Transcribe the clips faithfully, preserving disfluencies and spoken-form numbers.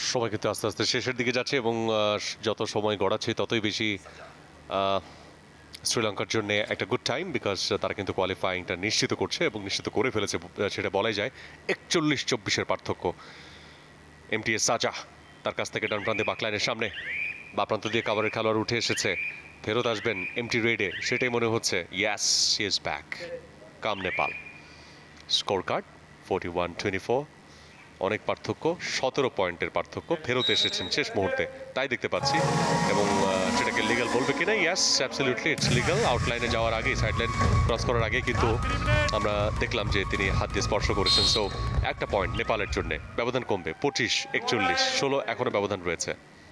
সময় কিন্তু আস্তে আস্তে শেষের দিকে যাচ্ছে এবং যত সময় গড়াচ্ছে ততই বেশি শ্রীলঙ্কার জন্য একটা গুড টাইম, বিকজ তারা কিন্তু কোয়ালিফাইংটা নিশ্চিত করছে এবং নিশ্চিত করে ফেলেছে, সেটা বলাই যায়। একচল্লিশ চব্বিশের পার্থক্য। এমটিএস সাজা তার কাছ থেকে ডান প্রান্তে বাকলাইনের সামনে, বা প্রান্ত দিয়ে কাভারের খেলোয়াড় উঠে এসেছে, ফেরত আসবেন এমটি রেডে, সেটাই মনে হচ্ছে। Yes, he is back. Come Nepal. Score card forty one twenty four, অনেক পার্থক্য, সতেরো পয়েন্টের পার্থক্য। ফেরত এসেছেন শেষ মুহূর্তে, তাই দেখতে পাচ্ছি। এবং সেটাকে লিগাল বলবে কিনা? Yes, absolutely it's legal. আউটলাইনে যাওয়ার আগে, সাইডলাইন ক্রস করার আগে কিন্তু আমরা দেখলাম যে তিনি হাত দিয়ে স্পর্শ করেছেন। সো একটা পয়েন্ট নেপালের জন্য, ব্যবধান কমবে। পঁচিশ একচল্লিশ, ষোলো এখনো ব্যবধান রয়েছে।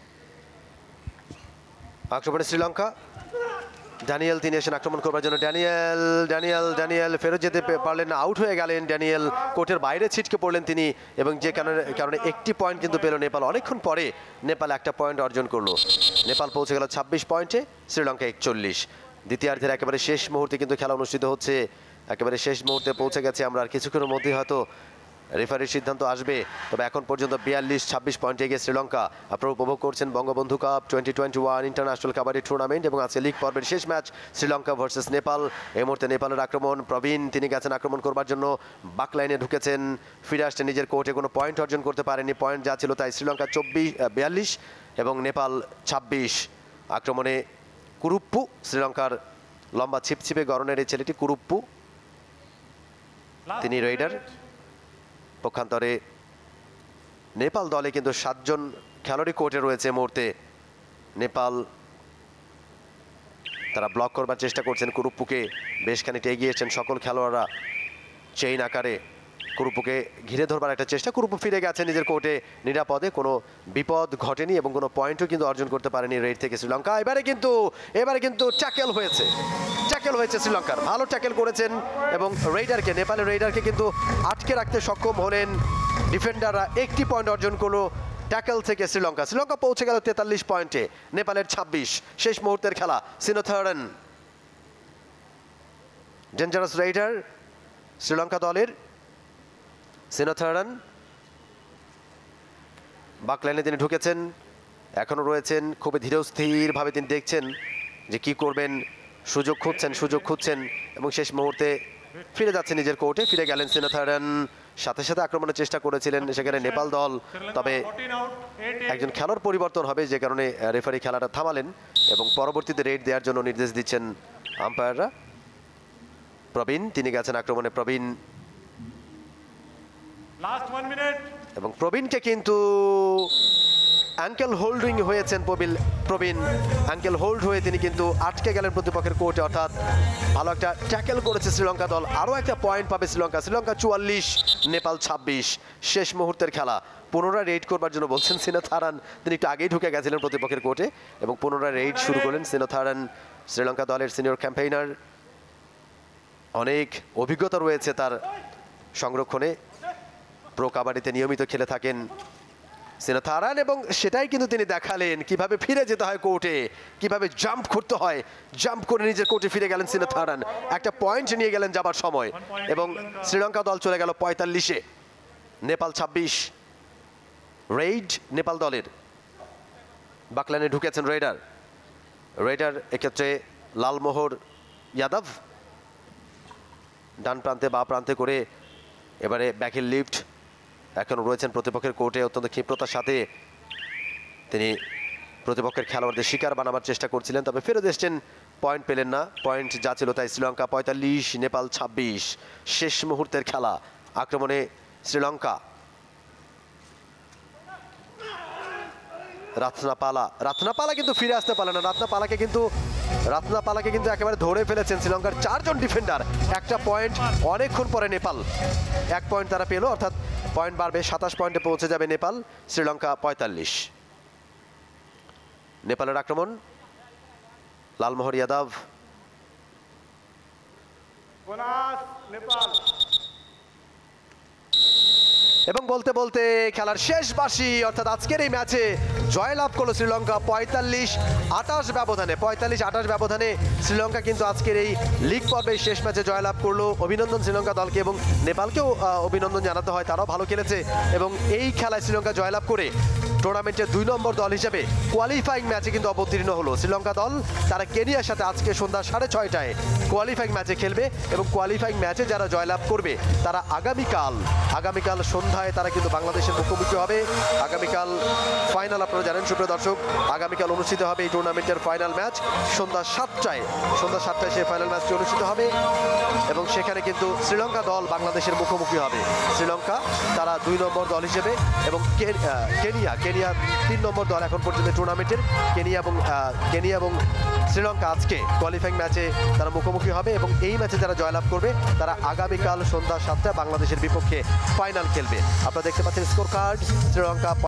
আক্রমণে শ্রীলঙ্কা। ড্যানিয়েল তিনি এসেছেন আক্রমণ করবার জন্য। ড্যানিয়েল ড্যানিয়েল ড্যানিয়েল ফেরত যেতে পারলেন না, আউট হয়ে গেলেন ড্যানিয়েল। কোর্টের বাইরে ছিটকে পড়লেন তিনি, এবং যে কারণে কারণে একটি পয়েন্ট কিন্তু পেল নেপাল। অনেকক্ষণ পরে নেপাল একটা পয়েন্ট অর্জন করলো। নেপাল পৌঁছে গেল ছাব্বিশ পয়েন্টে, শ্রীলঙ্কা একচল্লিশ। দ্বিতীয়ার্ধের একেবারে শেষ মুহূর্তে কিন্তু খেলা অনুষ্ঠিত হচ্ছে। একেবারে শেষ মুহূর্তে পৌঁছে গেছে আমরা। আর কিছুক্ষণের মধ্যে হয়তো রেফারির সিদ্ধান্ত আসবে। তবে এখন পর্যন্ত বিয়াল্লিশ ছাব্বিশ পয়েন্ট এগিয়ে শ্রীলঙ্কা। আপনারা উপভোগ করছেন Bangabandhu cup twenty twenty one international kabaddi tournament, এবং আজকে লিগ পর্বের শেষ ম্যাচ শ্রীলঙ্কা ভার্সেস নেপাল। এই মুহূর্তে নেপালের আক্রমণ। প্রবীণ তিনি গেছেন আক্রমণ করবার জন্য, বাকলাইনে ঢুকেছেন, ফিরে আসছেন নিজের কোর্টে। কোনো পয়েন্ট অর্জন করতে পারেনি, পয়েন্ট যা ছিল তাই। শ্রীলঙ্কা চব্বিশ বিয়াল্লিশ এবং নেপাল ছাব্বিশ। আক্রমণে কুরুপ্পু, শ্রীলঙ্কার লম্বা ছিপছিপে গড়নের এই ছেলেটি কুরুপ্পু, তিনি রেইডার। পক্ষান্তরে নেপাল দলে কিন্তু সাতজন খেলোয়াড়ই কোর্টে রয়েছে মুহূর্তে। নেপাল তারা ব্লক করবার চেষ্টা করছেন কুরুপ্পুকে, বেশ খানিকটা এগিয়েছেন সকল খেলোয়াড়রা চেইন আকারে কুরুপ্পুকে ঘিরে ধরবার একটা চেষ্টা। কুরুপ্পু ফিরে গেছে নিজের কোর্টে নিরাপদে, কোনো বিপদ ঘটেনি এবং কোনো পয়েন্টও কিন্তু অর্জন করতে পারেনি রেড থেকে শ্রীলঙ্কা। এবারে কিন্তু এবারে কিন্তু ট্যাকেল হয়েছে, ট্যাকেল হয়েছে শ্রীলঙ্কার। ভালো ট্যাকেল করেছেন এবং রেইডারকে, নেপালের রেইডারকে কিন্তু আটকে রাখতে সক্ষম হলেন ডিফেন্ডাররা। একটি পয়েন্ট অর্জন করলো ট্যাকেল থেকে শ্রীলঙ্কা। শ্রীলঙ্কা পৌঁছে গেল তেতাল্লিশ পয়েন্টে, নেপালের ছাব্বিশ। শেষ মুহূর্তের খেলা। সিনোথারন ডেঞ্জারাস রেইডার শ্রীলঙ্কা দলের। সিনোথারন বাকলাইনে তিনি ঢুকেছেন, এখনও রয়েছেন। খুবই ধীরস্থিরভাবে তিনি দেখছেন যে কি করবেন, সুযোগ খুঁজছেন সুযোগ খুঁজছেন এবং শেষ মুহূর্তে ফিরে যাচ্ছে নিজের কোর্টে। ফিরে গেলেন সিনোথারন। সাথে সাথে আক্রমণের চেষ্টা করেছিলেন সেখানে নেপাল দল, তবে একজন খেলোয়াড় পরিবর্তন হবে, যে কারণে রেফারি খেলাটা থামালেন এবং পরবর্তীতে রেড দেওয়ার জন্য নির্দেশ দিচ্ছেন আম্পায়াররা। প্রবীণ তিনি গেছেন আক্রমণে। প্রবীণ এবং প্রবীণকে কিন্তু অ্যাঙ্কেল হোল্ডিং হয়েছেন প্রবীণ। অ্যাঙ্কেল হোল্ড হয়ে তিনি কিন্তু আটকে গেলেন প্রতিপক্ষের কোর্টে, অর্থাৎ ভালো একটা ট্যাকেল করেছে শ্রীলঙ্কা দল। আরও একটা পয়েন্ট পাবে শ্রীলঙ্কা। শ্রীলঙ্কা চুয়াল্লিশ, নেপাল ছাব্বিশ। শেষ মুহূর্তের খেলা। পুনরায় রেড করবার জন্য বলছেন সিনোথারন, তিনি একটু আগেই ঢুকে গেছিলেন প্রতিপক্ষের কোর্টে এবং পুনরায় রেড শুরু করলেন সিনোথারন। শ্রীলঙ্কা দলের সিনিয়র ক্যাম্পেইনার, অনেক অভিজ্ঞতা রয়েছে তার সংরক্ষণে, প্রো কাবাডিতে নিয়মিত খেলে থাকেন সিনোথারন, এবং সেটাই কিন্তু তিনি দেখালেন কিভাবে ফিরে যেতে হয় কোর্টে, কিভাবে জাম্প করতে হয়। জাম্প করে নিজের কোর্টে ফিরে গেলেন সিনোথারন, একটা পয়েন্ট নিয়ে গেলেন যাবার সময়, এবং শ্রীলঙ্কা দল চলে গেল পঁয়তাল্লিশে, নেপাল ছাব্বিশ। রেইড নেপাল দলের। বাকলাইনে ঢুকেছেন রেইডার। রেইডার এক্ষেত্রে লালমোহর যাদব, ডান প্রান্তে বা প্রান্তে করে এবারে ব্যাকের লিফট। এখন রয়েছেন প্রতিপক্ষের কোর্টে, অত্যন্ত ক্ষিপ্রতার সাথে তিনি প্রতিপক্ষের খেলোয়াড়দের শিকার বানাবার চেষ্টা করছিলেন, তবে ফেরত এসছেন, পয়েন্ট পেলেন না। পয়েন্ট যা ছিল তাই। শ্রীলঙ্কা পঁয়তাল্লিশ, নেপাল ছাব্বিশ। শেষ মুহূর্তের খেলা। আক্রমণে শ্রীলঙ্কা। রাত্নাপালা রাত্নাপালা কিন্তু ফিরে আসতে পারলেন না। রাত্নাপালাকে কিন্তু রাত্নাপালাকে কিন্তু একেবারে ধরে ফেলেছেন শ্রীলঙ্কার চারজন ডিফেন্ডার। একটা পয়েন্ট অনেকক্ষণ পরে নেপাল এক পয়েন্ট তারা পেল, অর্থাৎ পয়েন্ট বাড়বে, সাতাশ পয়েন্টে পৌঁছে যাবে নেপাল। শ্রীলঙ্কা পঁয়তাল্লিশ। নেপালের আক্রমণ। লালমোহর যাদব। এবং বলতে বলতে খেলার শেষ বাঁশি অর্থাৎ আজকের এই ম্যাচে জয়লাভ করলো শ্রীলঙ্কা পঁয়তাল্লিশ আটাশ ব্যবধানে পঁয়তাল্লিশ আটাশ ব্যবধানে শ্রীলঙ্কা কিন্তু আজকের এই লিগ পর্বের শেষ ম্যাচে জয়লাভ করলো। অভিনন্দন শ্রীলঙ্কা দলকে এবং নেপালকেও অভিনন্দন জানাতে হয়, তারাও ভালো খেলেছে এবং এই খেলায় শ্রীলঙ্কা জয়লাভ করে টুর্নামেন্টের দুই নম্বর দল হিসেবে কোয়ালিফাইং ম্যাচে কিন্তু অবতীর্ণ হলো শ্রীলঙ্কা দল। তারা কেনিয়ার সাথে আজকে সন্ধ্যা সাড়ে ছয়টায় কোয়ালিফাইং ম্যাচে খেলবে এবং কোয়ালিফাইং ম্যাচে যারা জয়লাভ করবে তারা আগামীকাল আগামীকাল সন্ধ্যায় তারা কিন্তু বাংলাদেশের মুখোমুখি হবে। আগামীকাল ফাইনাল, আপনারা জানেন সুপ্রিয় দর্শক, আগামীকাল অনুষ্ঠিত হবে এই টুর্নামেন্টের ফাইনাল ম্যাচ সন্ধ্যা সাতটায় সন্ধ্যা সাতটায় সেই ফাইনাল ম্যাচটি অনুষ্ঠিত হবে এবং সেখানে কিন্তু শ্রীলঙ্কা দল বাংলাদেশের মুখোমুখি হবে। শ্রীলঙ্কা তারা দুই নম্বর দল হিসেবে এবং কেনিয়া কেনিয়া তিন নম্বর দল এখন পর্যন্ত টুর্নামেন্টের। কেনিয়া এবং কেনিয়া এবং শ্রীলঙ্কা আজকে কোয়ালিফাইং ম্যাচে তারা মুখোমুখি হবে এবং এই ম্যাচে যারা জয়লাভ করবে তারা আগামীকাল সন্ধ্যা সাতটায় বাংলাদেশের বিপক্ষে ফাইনাল খেলবে। আপনারা দেখতে পাচ্ছেন স্কোর কার্ড। শ্রীলঙ্কা